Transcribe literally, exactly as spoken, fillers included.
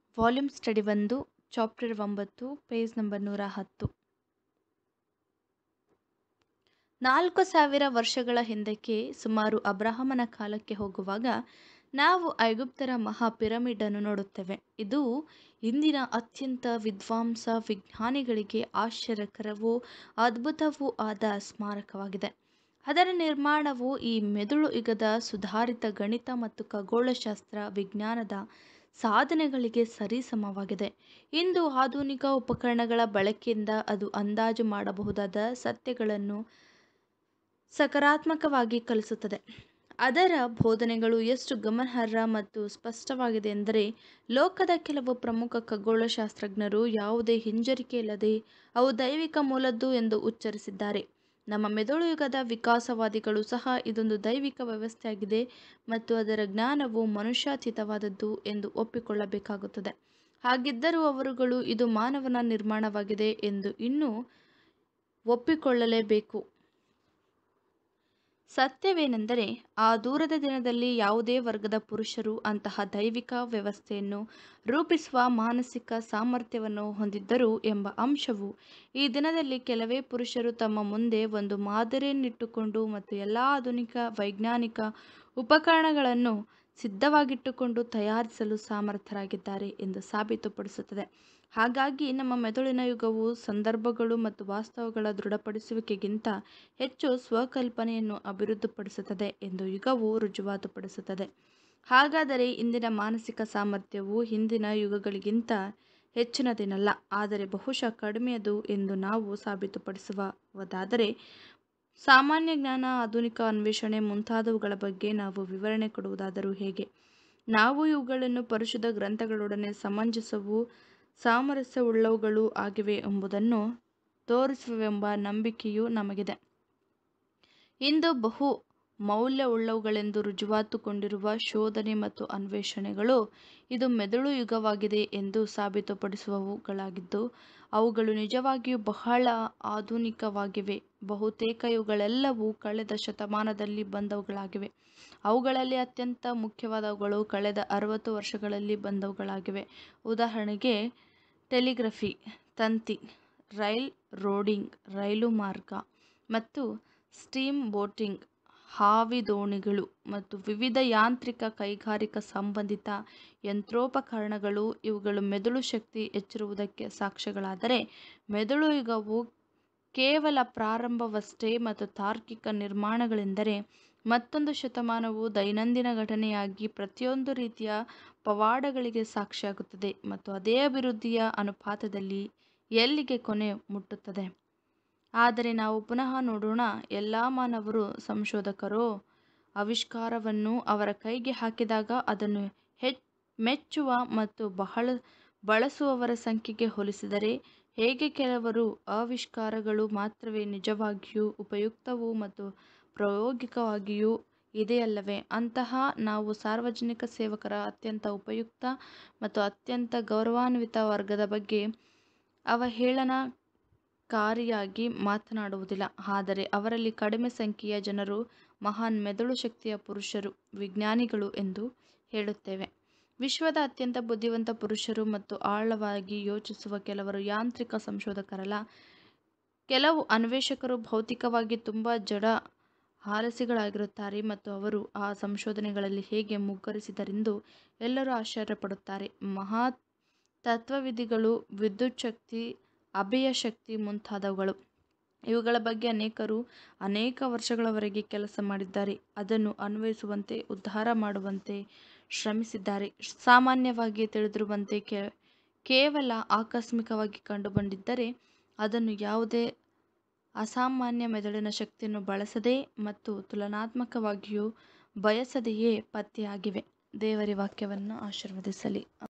Volume study ಒಂದು, chapter ಒಂಬತ್ತು, page number ನೂರ ಹತ್ತು. ನಾಲ್ಕು ಸಾವಿರ ವರ್ಷಗಳ ಹಿಂದಕ್ಕೆ, ಸುಮಾರು ಅಬ್ರಹಾಮನ ಕಾಲಕ್ಕೆ ಹೋಗುವಾಗ ನಾವು ಐಗುಪ್ತರ ಮಹಾ ಪಿರಮಿಡ್ ಅನ್ನು ನೋಡುತ್ತೇವೆ. ಇದು ಇಂದಿನ ಅತ್ಯಂತ ವಿದ್ವಾಂಸ ವಿಜ್ಞಾನಿಗಳಿಗೆ ಆಶ್ಚರ್ಯಕರವೂ ಅದ್ಭುತವೂ ಆದ ಸ್ಮಾರಕವಾಗಿದೆ. ಅದರ ನಿರ್ಮಾಣವು ಈ ಮೆದುಳು ಯುಗದ ಸುಧಾರಿತ ಗಣಿತ ಮತ್ತು ಖಗೋಳಶಾಸ್ತ್ರ ವಿಜ್ಞಾನದ ಸಾಧನೆಗಳಿಗೆ ಸರಿಸಮವಾಗಿದೆ. ಇಂದು ಆಧುನಿಕ ಉಪಕರಣಗಳ ಬಳಕೆಯಿಂದ ಅದು ಅಂದಾಜು ಮಾಡಬಹುದಾದ ಸತ್ಯಗಳನ್ನು ಸಕಾರಾತ್ಮಕವಾಗಿ ಕಲಿಸುತ್ತದೆ. ಅದರ ಬೋಧನೆಗಳು ಎಷ್ಟು ಗಮನಾರ್ಹ ಮತ್ತು ಸ್ಪಷ್ಟವಾಗಿದೆ ಎಂದರೆ, ಲೋಕದ ಕೆಲವು ಪ್ರಮುಖ ಖಗೋಳಶಾಸ್ತ್ರಜ್ಞರು ಯಾವುದೇ ಹಿಂಜರಿಕೆಯಿಲ್ಲದೆ ಅವು ದೈವಿಕ ಮೂಲದ್ದು ಎಂದು ಉಚ್ಚರಿಸಿದ್ದಾರೆ. ನಮ್ಮ ಮೆದುಳು ಯುಗದ ವಿಕಾಸವಾದಿಗಳು ಸಹ ಇದೊಂದು ದೈವಿಕ ವ್ಯವಸ್ಥೆಯಾಗಿದೆ ಮತ್ತು ಅದರ ಜ್ಞಾನವು ಮನುಷ್ಯಾತೀತವಾದದ್ದು ಎಂದು ಒಪ್ಪಿಕೊಳ್ಳಬೇಕಾಗುತ್ತದೆ. ಹಾಗಿದ್ದರೂ ಅವರುಗಳು ಇದು ಮಾನವನ ನಿರ್ಮಾಣವಾಗಿದೆ ಎಂದು ಇನ್ನೂ ಒಪ್ಪಿಕೊಳ್ಳಲೇಬೇಕು. ಸತ್ಯವೇನೆಂದರೆ, ಆ ದೂರದ ದಿನದಲ್ಲಿ ಯಾವುದೇ ವರ್ಗದ ಪುರುಷರು ಅಂತಹ ದೈವಿಕ ವ್ಯವಸ್ಥೆಯನ್ನು ರೂಪಿಸುವ ಮಾನಸಿಕ ಸಾಮರ್ಥ್ಯವನ್ನು ಹೊಂದಿದ್ದರು ಎಂಬ ಅಂಶವು ಈ ದಿನದಲ್ಲಿ ಕೆಲವೇ ಪುರುಷರು ತಮ್ಮ ಮುಂದೆ ಒಂದು ಮಾದರಿಯನ್ನಿಟ್ಟುಕೊಂಡು ಮತ್ತು ಎಲ್ಲ ಆಧುನಿಕ ವೈಜ್ಞಾನಿಕ ಉಪಕರಣಗಳನ್ನು ಸಿದ್ಧವಾಗಿಟ್ಟುಕೊಂಡು ತಯಾರಿಸಲು ಸಮರ್ಥರಾಗಿದ್ದಾರೆ ಎಂದು ಸಾಬೀತುಪಡಿಸುತ್ತದೆ. ಹಾಗಾಗಿ ನಮ್ಮ ಮೆದುಳಿನ ಯುಗವು ಸಂದರ್ಭಗಳು ಮತ್ತು ವಾಸ್ತವಗಳ ದೃಢಪಡಿಸುವಿಕೆಗಿಂತ ಹೆಚ್ಚು ಸ್ವಕಲ್ಪನೆಯನ್ನು ಅಭಿವೃದ್ಧಿಪಡಿಸುತ್ತದೆ ಎಂದು ಯುಗವು ರುಜುವಾತುಪಡಿಸುತ್ತದೆ. ಹಾಗಾದರೆ ಇಂದಿನ ಮಾನಸಿಕ ಸಾಮರ್ಥ್ಯವು ಹಿಂದಿನ ಯುಗಗಳಿಗಿಂತ ಹೆಚ್ಚಿನದೇನಲ್ಲ, ಆದರೆ ಬಹುಶಃ ಕಡಿಮೆಯದು ಎಂದು ನಾವು ಸಾಬೀತುಪಡಿಸುವುದಾದರೆ, ಸಾಮಾನ್ಯ ಜ್ಞಾನ, ಆಧುನಿಕ ಅನ್ವೇಷಣೆ ಮುಂತಾದವುಗಳ ಬಗ್ಗೆ ನಾವು ವಿವರಣೆ ಕೊಡುವುದಾದರೂ ಹೇಗೆ? ನಾವು ಇವುಗಳನ್ನು ಪರಿಶುದ್ಧ ಗ್ರಂಥಗಳೊಡನೆ ಸಮಂಜಸವೂ ಸಾಮರಸ್ಯವುಳ್ಳವುಗಳೂ ಆಗಿವೆ ಎಂಬುದನ್ನು ತೋರಿಸುವೆವೆಂಬ ನಂಬಿಕೆಯೂ ನಮಗಿದೆ. ಇಂದು ಬಹು ಮೌಲ್ಯವುಳ್ಳವುಗಳೆಂದು ರುಜುವಾತುಗೊಂಡಿರುವ ಶೋಧನೆ ಮತ್ತು ಅನ್ವೇಷಣೆಗಳು ಇದು ಮೆದುಳು ಯುಗವಾಗಿದೆ ಎಂದು ಸಾಬೀತುಪಡಿಸುವವುಗಳಾಗಿದ್ದು, ಅವುಗಳು ನಿಜವಾಗಿಯೂ ಬಹಳ ಆಧುನಿಕವಾಗಿವೆ. ಬಹುತೇಕ ಇವುಗಳೆಲ್ಲವೂ ಕಳೆದ ಶತಮಾನದಲ್ಲಿ ಬಂದವುಗಳಾಗಿವೆ. ಅವುಗಳಲ್ಲಿ ಅತ್ಯಂತ ಮುಖ್ಯವಾದವುಗಳು ಕಳೆದ ಅರವತ್ತು ವರ್ಷಗಳಲ್ಲಿ ಬಂದವುಗಳಾಗಿವೆ. ಉದಾಹರಣೆಗೆ, ಟೆಲಿಗ್ರಫಿ, ತಂತಿ, ರೈಲ್ ರೋಡಿಂಗ್, ರೈಲು ಮಾರ್ಗ ಮತ್ತು ಸ್ಟೀಮ್ ಬೋಟಿಂಗ್, ಹಾವಿದೋಣಿಗಳು ಮತ್ತು ವಿವಿಧ ಯಾಂತ್ರಿಕ ಕೈಗಾರಿಕಾ ಸಂಬಂಧಿತ ಯಂತ್ರೋಪಕರಣಗಳು ಇವುಗಳು ಮೆದುಳು ಶಕ್ತಿ ಹೆಚ್ಚಿರುವುದಕ್ಕೆ ಸಾಕ್ಷ್ಯಗಳಾದರೆ, ಮೆದುಳು ಯುಗವು ಕೇವಲ ಪ್ರಾರಂಭವಷ್ಟೇ ಮತ್ತು ತಾರ್ಕಿಕ ನಿರ್ಮಾಣಗಳೆಂದರೆ ಮತ್ತೊಂದು ಶತಮಾನವು ದೈನಂದಿನ ಘಟನೆಯಾಗಿ ಪ್ರತಿಯೊಂದು ರೀತಿಯ ಪವಾಡಗಳಿಗೆ ಸಾಕ್ಷಿಯಾಗುತ್ತದೆ ಮತ್ತು ಅದೇ ಅಭಿವೃದ್ಧಿಯ ಅನುಪಾತದಲ್ಲಿ ಎಲ್ಲಿಗೆ ಕೊನೆ ಮುಟ್ಟುತ್ತದೆ. ಆದರೆ ನಾವು ಪುನಃ ನೋಡೋಣ, ಎಲ್ಲ ಮಾನವರು ಸಂಶೋಧಕರೋ ಆವಿಷ್ಕಾರವನ್ನು ಅವರ ಕೈಗೆ ಹಾಕಿದಾಗ ಅದನ್ನು ಹೆಚ್ ಮೆಚ್ಚುವ ಮತ್ತು ಬಹಳ ಬಳಸುವವರ ಸಂಖ್ಯೆಗೆ ಹೋಲಿಸಿದರೆ, ಹೇಗೆ ಕೆಲವರು ಆವಿಷ್ಕಾರಗಳು ಮಾತ್ರವೇ ನಿಜವಾಗಿಯೂ ಉಪಯುಕ್ತವೂ ಮತ್ತು ಪ್ರಾಯೋಗಿಕವಾಗಿಯೂ ಇದೆಯಲ್ಲವೇ, ಅಂತಹ ನಾವು ಸಾರ್ವಜನಿಕ ಸೇವಕರ ಅತ್ಯಂತ ಉಪಯುಕ್ತ ಮತ್ತು ಅತ್ಯಂತ ಗೌರವಾನ್ವಿತ ವರ್ಗದ ಬಗ್ಗೆ ಅವಹೇಳನಕಾರಿಯಾಗಿ ಮಾತನಾಡುವುದಿಲ್ಲ. ಆದರೆ ಅವರಲ್ಲಿ ಕಡಿಮೆ ಸಂಖ್ಯೆಯ ಜನರು ಮಹಾನ್ ಮೆದುಳು ಶಕ್ತಿಯ ಪುರುಷರು, ವಿಜ್ಞಾನಿಗಳು ಎಂದು ಹೇಳುತ್ತೇವೆ. ವಿಶ್ವದ ಅತ್ಯಂತ ಬುದ್ಧಿವಂತ ಪುರುಷರು ಮತ್ತು ಆಳವಾಗಿ ಯೋಚಿಸುವ ಕೆಲವರು ಯಾಂತ್ರಿಕ ಸಂಶೋಧಕರಲ್ಲ. ಕೆಲವು ಅನ್ವೇಷಕರು ಭೌತಿಕವಾಗಿ ತುಂಬ ಜಡ ಆಲಸಿಗಳಾಗಿರುತ್ತಾರೆ ಮತ್ತು ಅವರು ಆ ಸಂಶೋಧನೆಗಳಲ್ಲಿ ಹೇಗೆ ಮುಗ್ಗರಿಸಿದರೆಂದು ಎಲ್ಲರೂ ಆಶ್ಚರ್ಯಪಡುತ್ತಾರೆ. ಮಹಾ ತತ್ವವಿಧಿಗಳು, ವಿದ್ಯುಚ್ಛಕ್ತಿ, ಅಭೆಯ ಶಕ್ತಿ ಮುಂತಾದವುಗಳು. ಇವುಗಳ ಬಗ್ಗೆ ಅನೇಕರು ಅನೇಕ ವರ್ಷಗಳವರೆಗೆ ಕೆಲಸ ಮಾಡಿದ್ದಾರೆ, ಅದನ್ನು ಅನ್ವಯಿಸುವಂತೆ, ಉದ್ಧಾರ ಮಾಡುವಂತೆ ಶ್ರಮಿಸಿದ್ದಾರೆ. ಸಾಮಾನ್ಯವಾಗಿ ತಿಳಿದಿರುವಂತೆ ಕೇವಲ ಆಕಸ್ಮಿಕವಾಗಿ ಕಂಡುಬಂದಿದ್ದರೆ, ಅದನ್ನು ಯಾವುದೇ ಅಸಾಮಾನ್ಯ ಮೆದುಳಿನ ಶಕ್ತಿಯನ್ನು ಬಳಸದೆ ಮತ್ತು ತುಲನಾತ್ಮಕವಾಗಿಯೂ ಬಯಸದೆಯೇ ಪತ್ತೆಯಾಗಿವೆ. ದೇವರ ವಾಕ್ಯವನ್ನು ಆಶೀರ್ವದಿಸಲಿ.